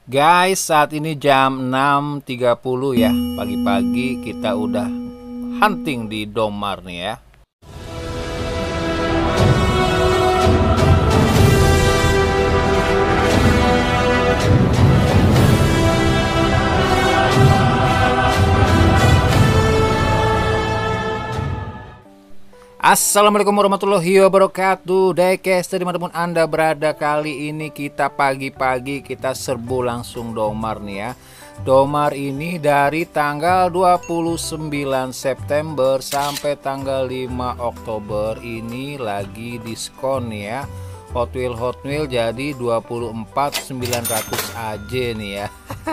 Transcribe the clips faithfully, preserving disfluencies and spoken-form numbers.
Guys, saat ini jam enam tiga puluh ya. Pagi-pagi kita udah hunting di Domar nih ya. Assalamualaikum warahmatullahi wabarakatuh. Diecast dimanapun anda berada, kali ini kita pagi-pagi kita serbu langsung Domar nih ya. Domar ini dari tanggal dua puluh sembilan September sampai tanggal lima Oktober ini lagi diskon nih ya. Hot Wheel Hot Wheel jadi dua puluh empat ribu sembilan ratus aja nih ya.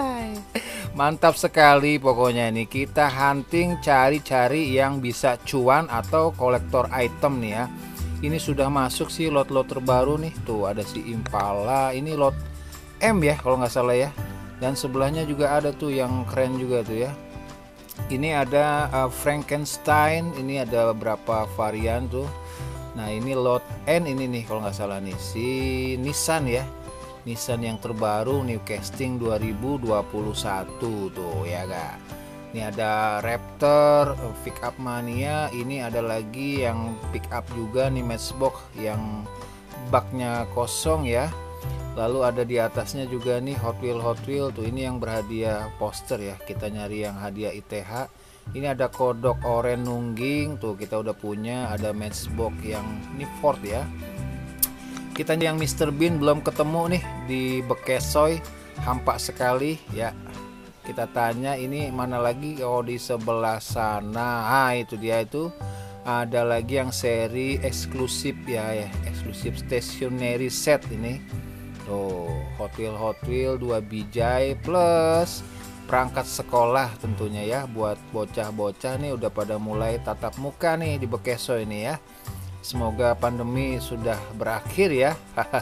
Mantap sekali pokoknya ini, kita hunting cari-cari yang bisa cuan atau kolektor item nih ya. Ini sudah masuk sih lot-lot terbaru nih. Tuh ada si Impala, ini lot M ya kalau nggak salah ya. Dan sebelahnya juga ada tuh yang keren juga tuh ya. Ini ada uh, Frankenstein, ini ada beberapa varian tuh. Nah ini lot N ini nih kalau nggak salah nih, si Nissan ya. Nissan yang terbaru New Casting dua ribu dua puluh satu tuh ya kak. Ini ada Raptor Pick Up Mania, ini ada lagi yang pick up juga nih, Matchbox yang baknya kosong ya. Lalu ada di atasnya juga nih Hot Wheel Hot Wheel tuh, ini yang berhadiah poster ya. Kita nyari yang hadiah I T H. Ini ada kodok oren nungging tuh, kita udah punya. Ada Matchbox yang ini Ford ya. Kita yang Mister Bean belum ketemu nih di Bekesoy, hampa sekali ya. Kita tanya ini mana lagi, oh di sebelah sana. Ah itu dia itu. Ada lagi yang seri eksklusif ya ya, eksklusif stationary set ini. Tuh, Hot Wheel Hot Wheel dua bijai plus perangkat sekolah tentunya ya, buat bocah-bocah nih udah pada mulai tatap muka nih di Bekesoy ini ya. Semoga pandemi sudah berakhir ya.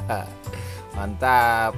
Mantap.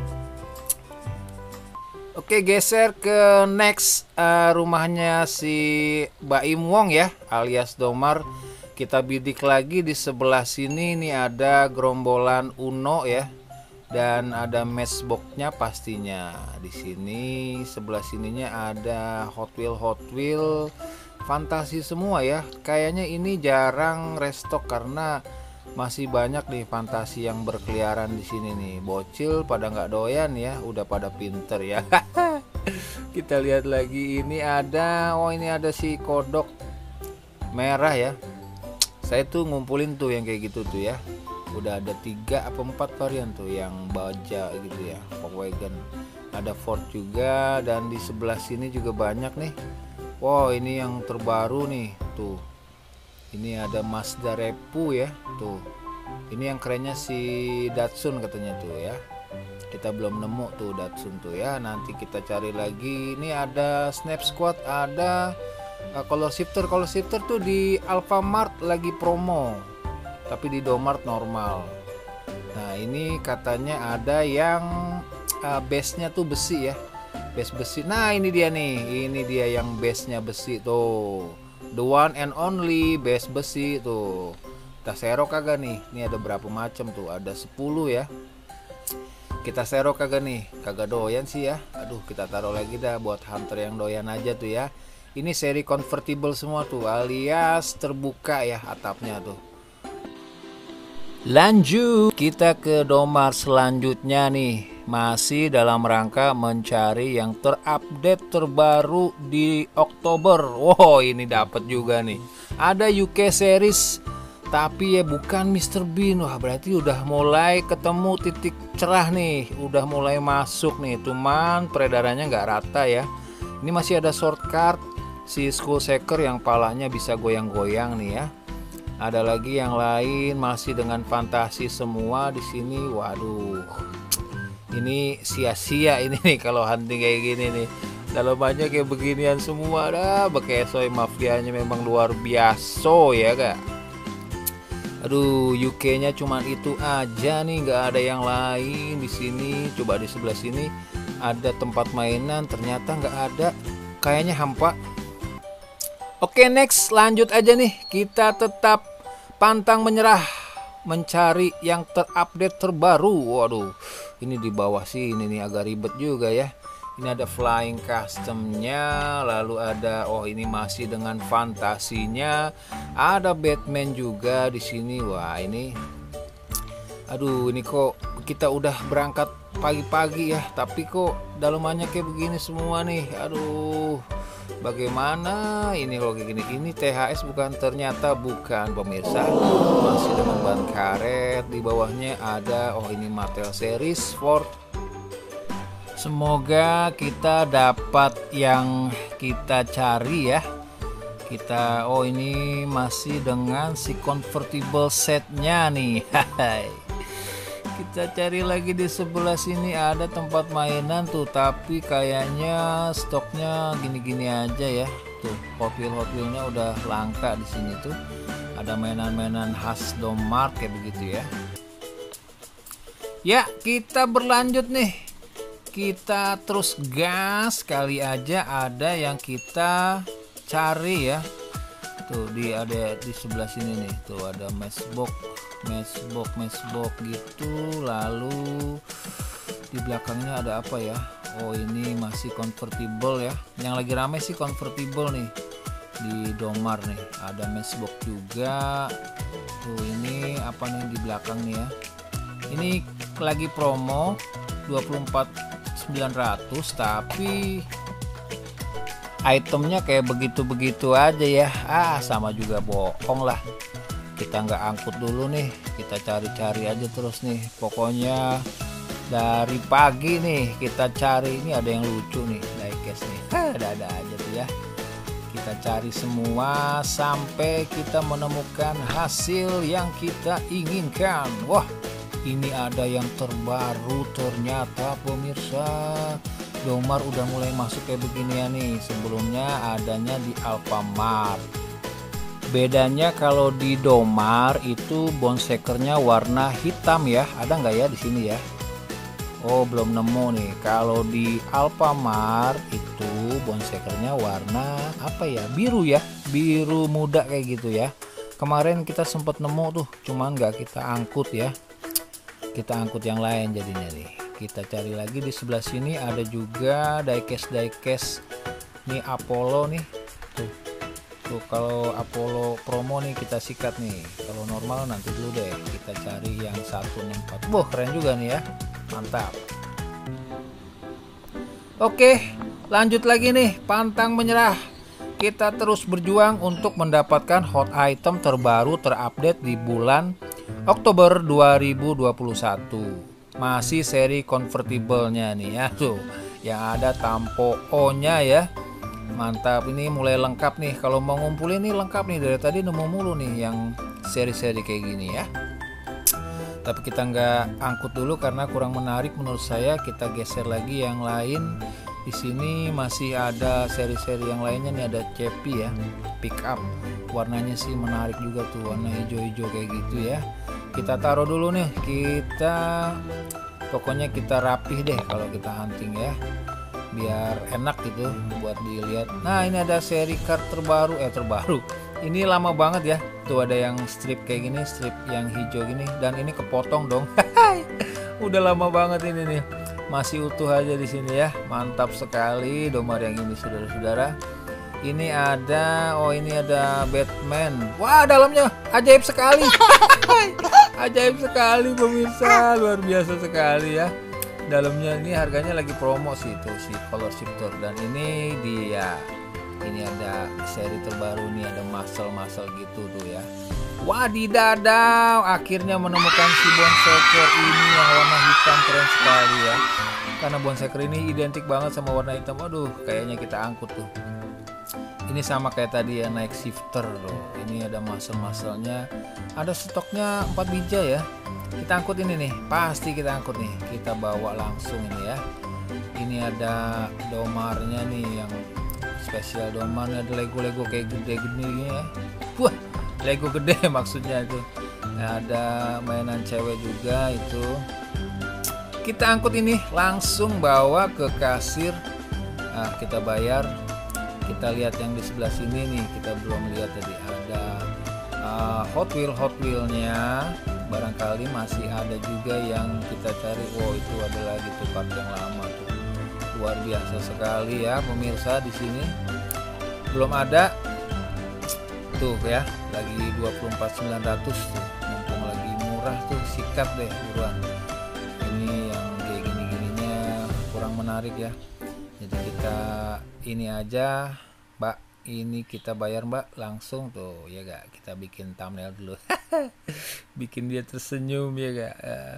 Oke, geser ke next uh, rumahnya si Baim Wong ya, alias Domar. Kita bidik lagi di sebelah sini nih, ada gerombolan Uno ya. Dan ada matchbox-nya pastinya. Di sini sebelah sininya ada Hot Wheel Hot Wheel fantasi semua ya. Kayaknya ini jarang restock karena masih banyak nih fantasi yang berkeliaran di sini nih. Bocil pada nggak doyan ya, udah pada pinter ya. Kita lihat lagi, ini ada, oh ini ada si kodok merah ya. Saya tuh ngumpulin tuh yang kayak gitu tuh ya. Udah ada tiga apa empat varian tuh yang baja gitu ya, Volkswagen. Ada Ford juga, dan di sebelah sini juga banyak nih. Wow, ini yang terbaru nih tuh. Ini ada Mazda Repu ya tuh. Ini yang kerennya si Datsun katanya tuh ya. Kita belum nemu tuh Datsun tuh ya. Nanti kita cari lagi. Ini ada Snap Squad, ada uh, Color Shifter. Color Shifter tuh di Alfamart lagi promo, tapi di Domart normal. Nah ini katanya ada yang uh, base-nya tuh besi ya, base besi. Nah ini dia nih, ini dia yang base-nya besi tuh, the one and only base besi tuh. Kita serok kagak nih? Ini ada berapa macam tuh? Ada sepuluh ya. Kita serok kagak nih? Kagak doyan sih ya. Aduh, kita taruh lagi dah buat hunter yang doyan aja tuh ya. Ini seri convertible semua tuh, alias terbuka ya atapnya tuh. Lanjut kita ke Domar selanjutnya nih, masih dalam rangka mencari yang terupdate terbaru di Oktober. Wow, ini dapat juga nih. Ada U K series tapi ya bukan Mister Bean. Wah, berarti udah mulai ketemu titik cerah nih, udah mulai masuk nih. Cuman peredarannya nggak rata ya. Ini masih ada shortcut si Skull Shaker yang palanya bisa goyang-goyang nih ya. Ada lagi yang lain masih dengan fantasi semua di sini. Waduh, ini sia-sia ini nih kalau hunting kayak gini nih. Kalau banyak kayak beginian semua dah. Bekesoy mafianya memang luar biasa ya kak. Aduh, U K-nya cuman itu aja nih, nggak ada yang lain di sini. Coba di sebelah sini ada tempat mainan, ternyata nggak ada. Kayaknya hampa. Oke, next lanjut aja nih. Kita tetap pantang menyerah. mencari yang terupdate terbaru. Waduh, ini di bawah sini nih agak ribet juga ya. Ini ada flying customnya, lalu ada oh ini masih dengan fantasinya, ada Batman juga di sini. Wah ini, aduh ini kok kita udah berangkat pagi-pagi ya, tapi kok dalamannya kayak begini semua nih. Aduh, bagaimana ini kalau kayak gini? Ini T H S bukan, ternyata bukan pemirsa, masih dengan ban karet. Di bawahnya ada oh ini Mattel series Ford. Semoga kita dapat yang kita cari ya. Kita oh ini masih dengan si convertible setnya nih. Kita cari lagi di sebelah sini, ada tempat mainan tuh, tapi kayaknya stoknya gini-gini aja ya. Tuh Hot Wheel Hot Wheelnya udah langka di sini tuh. Ada mainan-mainan khas Domart kayak begitu ya. Ya kita berlanjut nih. Kita terus gas, kali aja ada yang kita cari ya. Tuh di ada di sebelah sini nih, tuh ada Matchbox, Matchbox, Matchbox gitu. Lalu di belakangnya ada apa ya? Oh ini masih convertible ya. Yang lagi rame sih convertible nih di Domart nih. Ada Matchbox juga. Tuh ini apa nih di belakang nih ya? Ini lagi promo dua puluh empat ribu sembilan ratus, tapi itemnya kayak begitu-begitu aja ya. Ah sama juga bohong lah. Kita nggak angkut dulu nih, kita cari-cari aja terus nih. Pokoknya dari pagi nih kita cari. Ini ada yang lucu nih, diecast nih. Ah, ada-ada aja tuh ya. Kita cari semua sampai kita menemukan hasil yang kita inginkan. Wah, ini ada yang terbaru ternyata pemirsa. Domart udah mulai masuk kayak beginian nih. Sebelumnya adanya di Alfamart. Bedanya kalau di Domart itu bonsekernya warna hitam ya. Ada nggak ya di sini ya? Oh belum nemu nih. Kalau di Alfamart itu bonsekernya warna apa ya? Biru ya, biru muda kayak gitu ya. Kemarin kita sempat nemu tuh, cuman nggak kita angkut ya. Kita angkut yang lain jadinya nih. Kita cari lagi di sebelah sini, ada juga diecast diecast nih Apollo nih. Tuh. Tuh kalau Apollo promo nih kita sikat nih. Kalau normal nanti dulu deh. Kita cari yang satu empat. Wah, keren juga nih ya. Mantap. Oke, lanjut lagi nih, pantang menyerah. Kita terus berjuang untuk mendapatkan hot item terbaru terupdate di bulan Oktober dua ribu dua puluh satu. Masih seri convertible-nya nih ya, tuh yang ada Tampo O-nya ya. Mantap, ini mulai lengkap nih. Kalau mau ngumpulin nih lengkap nih, dari tadi nemu mulu nih yang seri-seri kayak gini ya. Tapi kita nggak angkut dulu karena kurang menarik menurut saya. Kita geser lagi yang lain. Di sini masih ada seri-seri yang lainnya nih, ada Cepi ya, pick up. Warnanya sih menarik juga tuh, warna hijau-hijau kayak gitu ya. Kita taruh dulu nih, kita pokoknya kita rapih deh kalau kita hunting ya, biar enak gitu buat dilihat. Nah ini ada seri card terbaru, eh terbaru. Ini lama banget ya. Tuh ada yang strip kayak gini, strip yang hijau gini, dan ini kepotong dong. Udah lama banget ini nih. Masih utuh aja di sini ya. Mantap sekali Domart yang ini saudara-saudara. Ini ada, oh ini ada Batman. Wah, dalamnya ajaib sekali. Ajaib sekali pemirsa, luar biasa sekali ya. Dalamnya ini harganya lagi promo sih tuh, si color shifter. Dan ini dia. Ini ada seri terbaru nih, ada muscle-muscle gitu tuh ya. Wadidadaw, akhirnya menemukan si bonseker ini yang warna hitam, keren sekali ya. Karena bonseker ini identik banget sama warna hitam. Aduh, kayaknya kita angkut tuh. Ini sama kayak tadi ya, naik shifter loh. Ini ada muscle-musclenya. Ada stoknya empat bija ya. Kita angkut ini nih, pasti kita angkut nih. Kita bawa langsung ini ya. Ini ada Domarnya nih yang spesial Domart, ada Lego-Lego kayak gede-gede ya. Wah, Lego gede maksudnya itu. Nah, ada mainan cewek juga itu. Kita angkut ini langsung bawa ke kasir. Nah, kita bayar. Kita lihat yang di sebelah sini nih, kita belum lihat tadi ada uh, Hot Wheel Hot Wheelnya. barangkali masih ada juga yang kita cari. Wow, itu ada lagi tuh part yang lama tuh, luar biasa sekali ya pemirsa. Di sini belum ada tuh ya, lagi dua puluh empat sembilan ratus tuh, mumpung lagi murah tuh, sikat deh buruan. Ini yang kayak gini-gininya kurang menarik ya, jadi kita ini aja Mbak, ini kita bayar Mbak langsung tuh ya gak, kita bikin thumbnail dulu. Bikin dia tersenyum ya gak,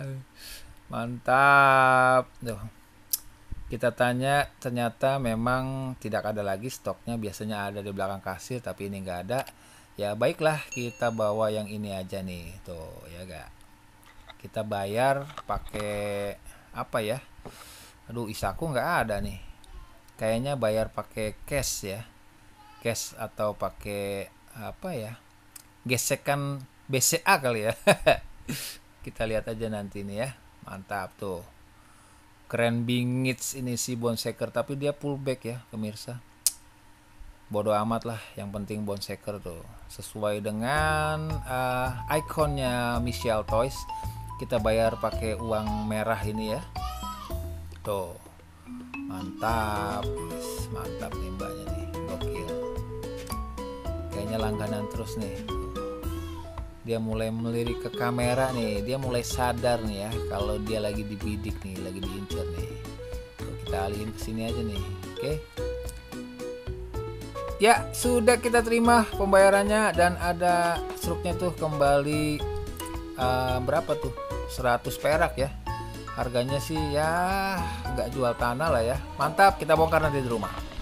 mantap tuh. Kita tanya, ternyata memang tidak ada lagi stoknya, biasanya ada di belakang kasir tapi ini enggak ada. Ya baiklah, kita bawa yang ini aja nih tuh ya gak. Kita bayar pakai apa ya, aduh isaku nggak ada nih, kayaknya bayar pakai cash ya, cash atau pakai apa ya, gesekan B C A kali ya. Kita lihat aja nanti nih ya. Mantap tuh, keren bingit ini si Bondseeker, tapi dia pullback ya pemirsa. Bodoh amat lah, yang penting Bondseeker tuh sesuai dengan uh, ikonnya Michelle Toys. Kita bayar pakai uang merah ini ya tuh. Mantap, mantap nih mbaknya nih, gokil, kayaknya langganan terus nih. Dia mulai melirik ke kamera nih, dia mulai sadar nih ya kalau dia lagi dibidik nih, lagi diincar nih. Tuh, kita alihin ke sini aja nih. Oke. Ya, sudah kita terima pembayarannya dan ada struknya tuh kembali uh, berapa tuh? seratus perak ya. Harganya sih ya nggak jual tanah lah ya. Mantap, kita bongkar nanti di rumah.